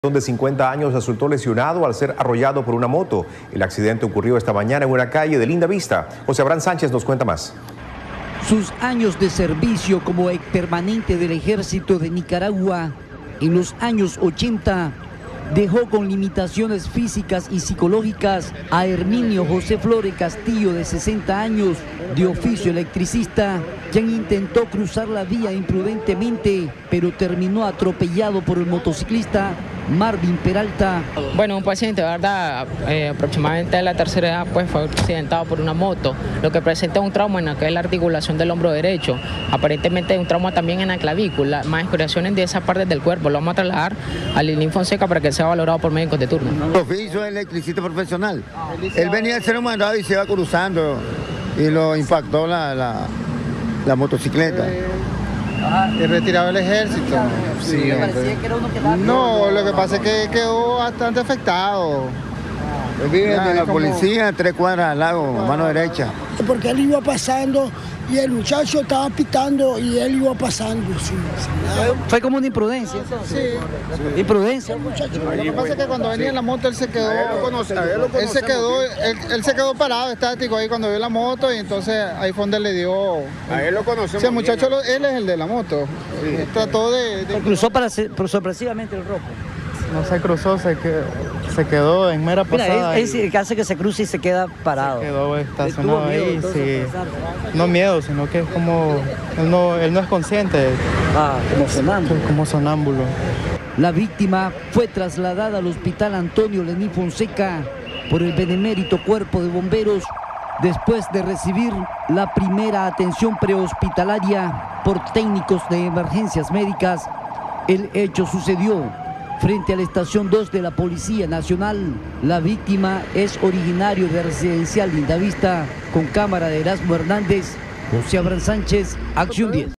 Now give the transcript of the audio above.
De 50 años resultó lesionado al ser arrollado por una moto. El accidente ocurrió esta mañana en una calle de Linda Vista. José Abraham Sánchez nos cuenta más. Sus años de servicio como expermanente del Ejército de Nicaragua en los años 80 dejó con limitaciones físicas y psicológicas a Herminio José Flores Castillo, de 60 años, de oficio electricista, quien intentó cruzar la vía imprudentemente, pero terminó atropellado por el motociclista Marvin Peralta. Bueno, un paciente, ¿verdad? Aproximadamente de la tercera edad, pues fue accidentado por una moto, lo que presenta un trauma en lo que es la articulación del hombro derecho. Aparentemente un trauma también en la clavícula, más excoriaciones de esas partes del cuerpo. Lo vamos a trasladar al Lilín Fonseca para que sea valorado por médicos de turno. Oficio electricista profesional. Él venía a ser un mandado y se iba cruzando y lo impactó la motocicleta. ¿Y retirado del ejército? Sí, no, lo que pasa es que quedó bastante afectado. Él vive de la policía, 3 cuadras al lado, mano derecha. Porque él iba pasando y el muchacho estaba pitando y él iba pasando. Sí. Fue como una imprudencia. Sí. Imprudencia. Lo que pasa es que cuando venía en la moto él se quedó, él se quedó parado, estático ahí cuando vio la moto, y entonces ahí fue donde le dio. A él lo conocemos. Sí, el muchacho, él es el de la moto. Sí. Trató de... Cruzó sorpresivamente el rojo. No se cruzó, se quedó en mera pasada. Es el que hace que se cruce y se queda parado. Se quedó estacionado ahí, sí. No miedo, sino que es como... Él no es consciente. Como sonámbulo. Como sonámbulo. La víctima fue trasladada al hospital Antonio Lení Fonseca por el benemérito Cuerpo de Bomberos después de recibir la primera atención prehospitalaria por técnicos de emergencias médicas. El hecho sucedió frente a la estación 2 de la Policía Nacional. La víctima es originario de Residencial Linda Vista. Con cámara de Erasmo Hernández, José Abraham Sánchez, Acción 10.